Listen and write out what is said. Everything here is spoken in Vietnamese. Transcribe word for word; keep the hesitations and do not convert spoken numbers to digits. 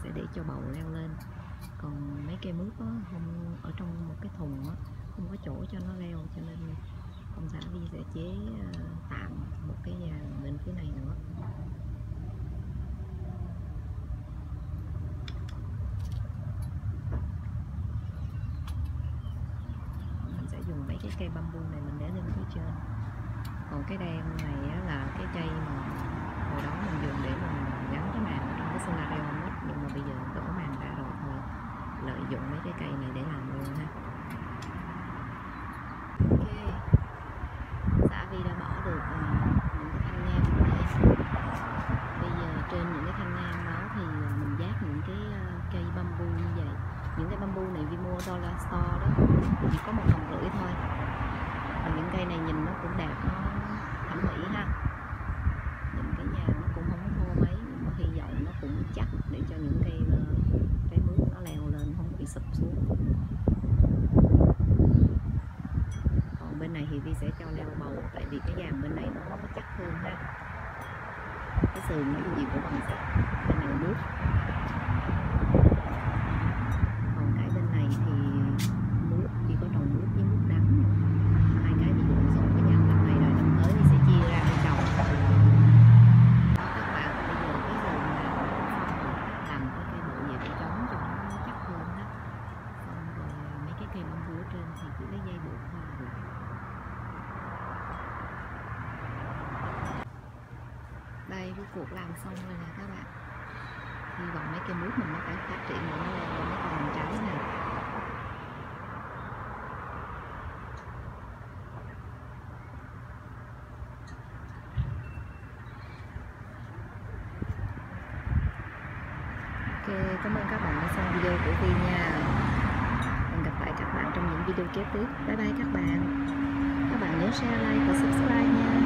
sẽ để cho bầu leo lên. Còn mấy cây mướp á, không ở trong một cái thùng á, không có chỗ cho nó leo, cho nên ông xã Vi sẽ chế tạm một cái giàn bên phía này nữa. Mình sẽ dùng mấy cái cây bamboo này mình để lên phía trên. Còn cái đen này á, là cái cây mà hồi đó mình dùng để mình gắn cái màn ở trong cái solarium á, nhưng mà bây giờ đổ màn ra rồi thôi, lợi dụng mấy cái cây này để làm luôn ha. Ok, xã Vi đã bỏ được uh, những cái thanh nhang vào đây. Bây giờ trên những cái thanh nhang đó thì mình dát những cái uh, cây bamboo như vậy. Những cái bamboo này Vi mua dollar store đó, chỉ có một đồng rưỡi thôi. Và những cây này nhìn nó cũng đẹp, nó thẩm mỹ ha. Nhìn cái nhà nó cũng không có thô mấy, nhưng mà hy vọng nó cũng chắc để cho những cây trái mướp nó leo lên không bị sụp xuống. Còn bên này thì Vi sẽ cho leo bầu, tại vì cái giàn bên này nó có chắc hơn ha. Cái sườn nó gì của bằng sắt, bên này mướp. Còn cái bên này thì mướp, chỉ có trồng mướp với mướp đắng nữa. Hai cái bị lộn xộn với nhau, năm nay rồi năm tới thì sẽ chia ra để trồng. Đó các bạn, bây giờ cái sườn nào làm cái cây bộ về để trống cho nó chắc hơn đó. Xong rồi mấy cái cây bamboo ở trên thì chỉ lấy dây buộc thôi là được. Đây, cái cuộc làm xong rồi nè các bạn. Hy vọng mấy cây mướp mình nó phải phát triển để nó lên mấy con trái này. Ok, cảm ơn các bạn đã xem video của Vi nha. Hẹn gặp lại các bạn trong những video kế tiếp. Bye bye các bạn. Các bạn nhớ share, like và subscribe nha.